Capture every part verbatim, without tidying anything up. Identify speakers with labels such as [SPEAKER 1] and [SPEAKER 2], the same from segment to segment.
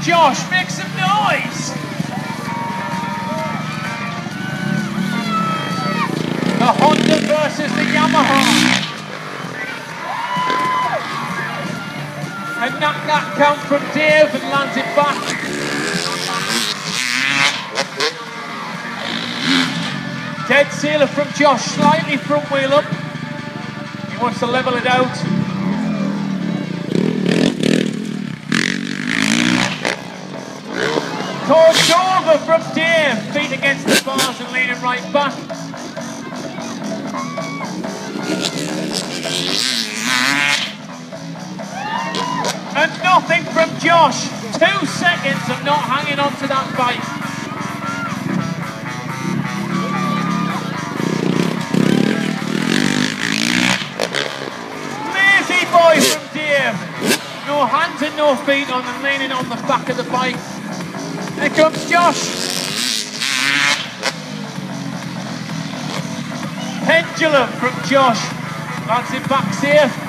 [SPEAKER 1] Josh, make some noise! The Honda versus the Yamaha. And knock that count from Dave and lands it back. Dead sealer from Josh, slightly front wheel up. He wants to level it out. Torch over from Dave, feet against the bars and leaning right back. And nothing from Josh. Two seconds of not hanging on to that bike. Lazy boy from Dave. No hands and no feet on and leaning on the back of the bike. Here comes Josh. Pendulum from Josh. Lands it back safe.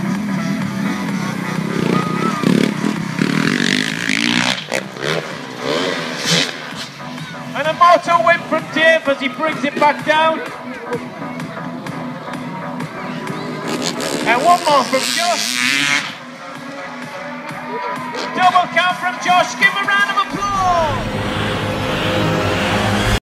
[SPEAKER 1] And a motor whip from Dave as he brings it back down. And one more from Josh.